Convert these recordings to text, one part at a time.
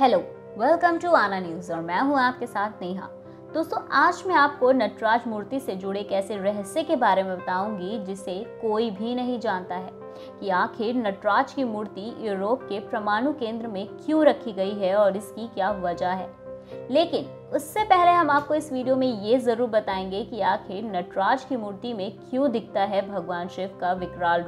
Hello, welcome to Aana news और मैं हूं आपके साथ नेहा। दोस्तों, आज मैं आपको नटराज मूर्ति से जुड़े एक ऐसे रहस्य के बारे में बताऊंगी जिसे कोई भी नहीं जानता है कि आखिर नटराज की मूर्ति यूरोप के परमाणु केंद्र में क्यों रखी गई है और इसकी क्या वजह है। लेकिन उससे पहले हम आपको इस वीडियो में ये जरूर बताएंगे कि आखिर नटराज की मूर्ति में क्यों दिखता है भगवान शिव का विकराल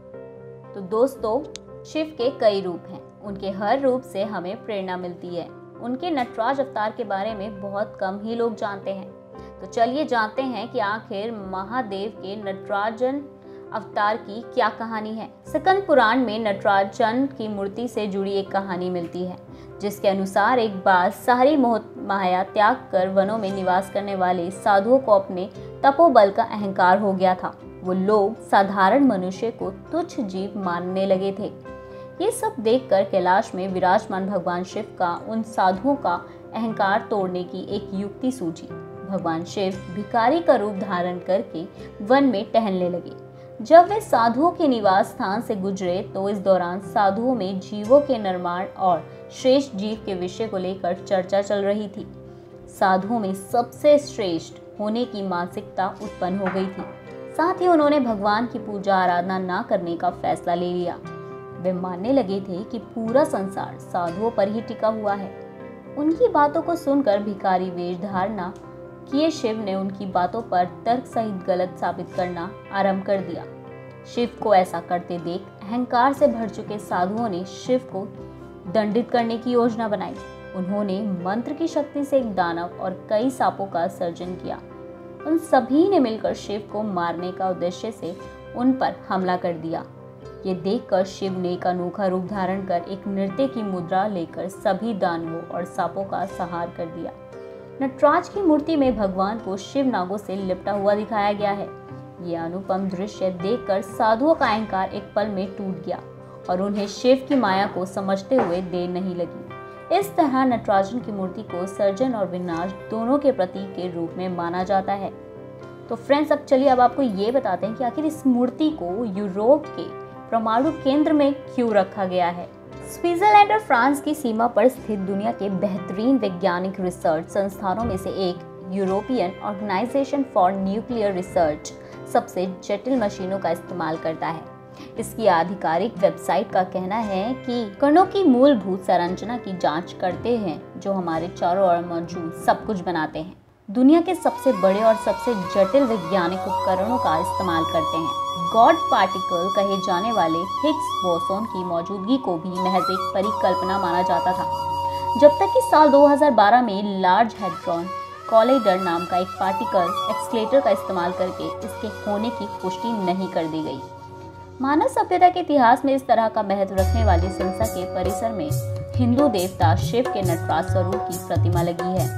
रूप। तो दोस्तों, शिव के कई रूप हैं, उनके हर रूप से हमें प्रेरणा मिलती है। उनके नटराज अवतार के बारे में बहुत कम ही लोग जानते हैं। तो चलिए जानते हैं कि आखिर महादेव के नटराजन अवतार की क्या कहानी है। स्कंद पुराण में नटराजन की मूर्ति से जुड़ी एक कहानी मिलती है, जिसके अनुसार एक बार सारी मोह माया त्याग कर वनों में निवास करने वाले साधुओं को अपने तपोबल का अहंकार हो गया था। वो लोग साधारण मनुष्य को तुच्छ जीव मानने लगे थे। ये सब देखकर कैलाश में विराजमान भगवान शिव का उन साधुओं का अहंकार तोड़ने की एक युक्ति सूझी। भगवान शिव भिखारी का रूप धारण करके वन में टहलने लगे। जब वे साधुओं के निवास स्थान से गुजरे तो इस दौरान साधुओं में जीवों के निर्माण और श्रेष्ठ जीव के विषय को लेकर चर्चा चल रही थी। साधुओं में सबसे श्रेष्ठ होने की मानसिकता उत्पन्न हो गई थी। साथ ही उन्होंने भगवान की पूजा आराधना न करने का फैसला ले लिया। वे मानने लगे थे कि पूरा संसार साधुओं पर ही टिका हुआ है। उनकी बातों को सुनकर भिखारी वेश धारणा किए शिव ने उनकी बातों पर तर्क सहित गलत साबित करना आरंभ कर दिया। शिव को ऐसा करते देख अहंकार से भर चुके साधुओं ने शिव को दंडित करने की योजना बनाई। उन्होंने मंत्र की शक्ति से एक दानव और कई सांपों का सर्जन किया। उन सभी ने मिलकर शिव को मारने का उद्देश्य से उन पर हमला कर दिया। ये देखकर शिव ने एक अनोखा रूप धारण कर एक नृत्य की मुद्रा लेकर सभी दानवों और सांपों का संहार कर दिया। नटराज की मूर्ति में भगवान को शिव नागों से लिपटा हुआ दिखाया गया है। ये अनुपम दृश्य देखकर साधुओं का अहंकार एक पल में टूट गया और उन्हें शिव की माया को समझते हुए देर नहीं लगी। इस तरह नटराजन की मूर्ति को सर्जन और विनाश दोनों के प्रतीक के रूप में माना जाता है। तो फ्रेंड्स, अब चलिए अब आपको ये बताते हैं कि आखिर इस मूर्ति को यूरोप के परमाणु केंद्र में क्यों रखा गया है। स्विट्जरलैंड और फ्रांस की सीमा पर स्थित दुनिया के बेहतरीन वैज्ञानिक रिसर्च संस्थानों में से एक European organization for nuclear research सबसे जटिल मशीनों का इस्तेमाल करता है। इसकी आधिकारिक वेबसाइट का कहना है कि कणों की मूलभूत संरचना की जांच करते हैं जो हमारे चारों ओर मौजूद सब कुछ बनाते हैं। दुनिया के सबसे बड़े और सबसे जटिल वैज्ञानिक उपकरणों का इस्तेमाल करते हैं। गॉड पार्टिकल कहे जाने वाले हिग्स बोसोन की मौजूदगी को भी महज एक परिकल्पना माना जाता था, जब तक कि साल 2012 में लार्ज हैड्रॉन कोलाइडर नाम का एक पार्टिकल एक्सेलेरेटर का इस्तेमाल करके इसके होने की पुष्टि नहीं कर दी गई। मानव सभ्यता के इतिहास में इस तरह का महत्व रखने वाली संस्था के परिसर में हिंदू देवता शिव के नटराज स्वरूप की प्रतिमा लगी है।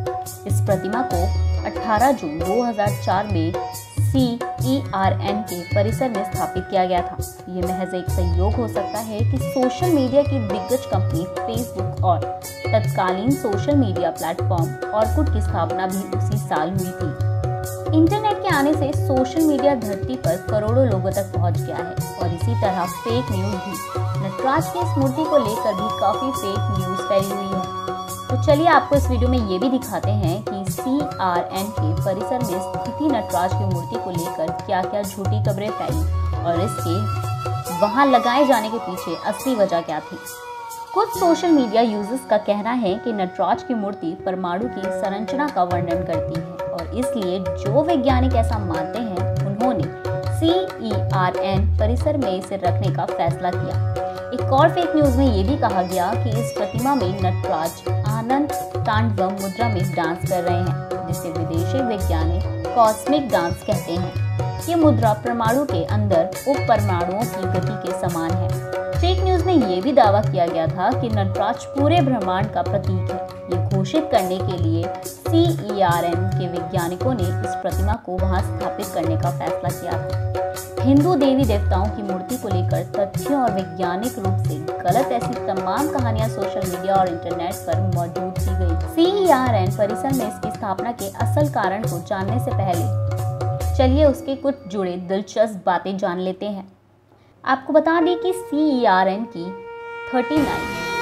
इस प्रतिमा को 18 जून 2004 में CERN के परिसर में स्थापित किया गया था। ये महज एक संयोग हो सकता है कि सोशल मीडिया की दिग्गज कंपनी फेसबुक और तत्कालीन सोशल मीडिया प्लेटफॉर्म ऑर्कुट की स्थापना भी उसी साल हुई थी। इंटरनेट के आने से सोशल मीडिया धरती पर करोड़ों लोगों तक पहुंच गया है और इसी तरह फेक न्यूज भी। नटराज की इस मूर्ति को लेकर भी काफी फेक न्यूज फैली हुई है। तो चलिए आपको इस वीडियो में ये भी दिखाते हैं कि CERN के परिसर में स्थित नटराज की मूर्ति को लेकर क्या क्या झूठी खबरें फैली और इसके वहां लगाए जाने के पीछे असली वजह क्या थी। कुछ सोशल मीडिया यूजर्स का कहना है कि नटराज की मूर्ति परमाणु की संरचना का वर्णन करती है और इसलिए जो वैज्ञानिक ऐसा मानते हैं उन्होंने CERN परिसर में इसे रखने का फैसला किया। एक और फेक न्यूज में ये भी कहा गया कि इस प्रतिमा में नटराज आनंद तांडव मुद्रा में डांस कर रहे हैं, जिसे विदेशी वैज्ञानिक कॉस्मिक डांस कहते हैं। ये मुद्रा परमाणु के अंदर उप परमाणुओं की गति के समान है। फेक न्यूज में ये भी दावा किया गया था कि नटराज पूरे ब्रह्मांड का प्रतीक है। ये घोषित करने के लिए CERN के वैज्ञानिकों ने इस प्रतिमा को वहां स्थापित करने का फैसला किया था। हिंदू देवी देवताओं की मूर्ति को लेकर तथ्यों और वैज्ञानिक रूप से गलत ऐसी तमाम कहानियां सोशल मीडिया और इंटरनेट पर मौजूद की गई। CERN परिसर में इसकी स्थापना के असल कारण को जानने से पहले चलिए उसके कुछ जुड़े दिलचस्प बातें जान लेते हैं। आपको बता दें कि CERN की 39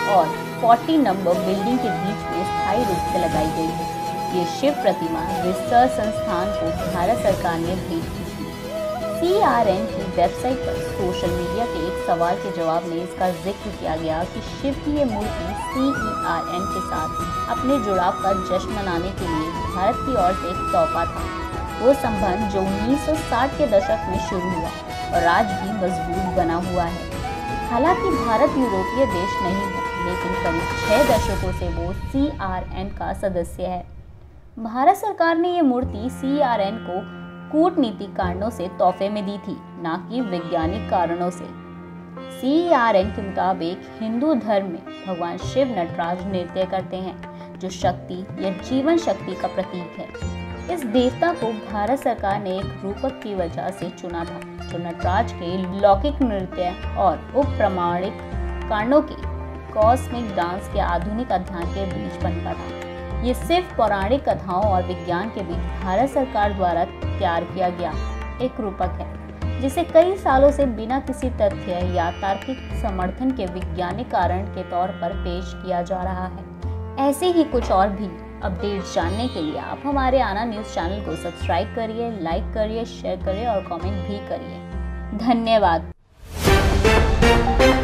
और 40 नंबर बिल्डिंग के बीच में स्थायी रूप से लगाई गई है। ये शिव प्रतिमा रिसर्च संस्थान को भारत सरकार ने भेंट की थी। CERN की वेबसाइट पर सोशल मीडिया के एक सवाल के जवाब में इसका जिक्र किया गया कि शिव की ये मूर्ति CERN के साथ अपने जुड़ाव का जश्न मनाने के लिए भारत की ओर से एक तोहफा था। वो संबंध जो 1960 के दशक में शुरू हुआ और आज भी मजबूत बना हुआ है। हालांकि भारत यूरोपीय देश नहीं है, लेकिन करीब 6 दशकों से वो CERN का सदस्य है। भारत सरकार ने ये मूर्ति CERN को कूटनीतिक कारणों से तोहफे में दी थी, न कि वैज्ञानिक कारणों से। CERN के मुताबिक हिंदू धर्म में भगवान शिव नटराज नृत्य करते हैं, जो शक्ति या जीवन शक्ति का प्रतीक है। इस देवता को भारत सरकार ने एक रूपक की वजह से चुना था, जो नटराज के लौकिक नृत्य और उपप्रमाणिक कारणों के कॉस्मिक डांस के आधुनिक अध्ययन के बीच पनपा था। ये सिर्फ पौराणिक कथाओं और विज्ञान के बीच भारत सरकार द्वारा तैयार किया गया एक रूपक है, जिसे कई सालों से बिना किसी तथ्य या तार्किक समर्थन के वैज्ञानिक कारण के तौर पर पेश किया जा रहा है। ऐसे ही कुछ और भी अपडेट्स जानने के लिए आप हमारे आना न्यूज़ चैनल को सब्सक्राइब करिए, लाइक करिए, शेयर करिए और कमेंट भी करिए। धन्यवाद।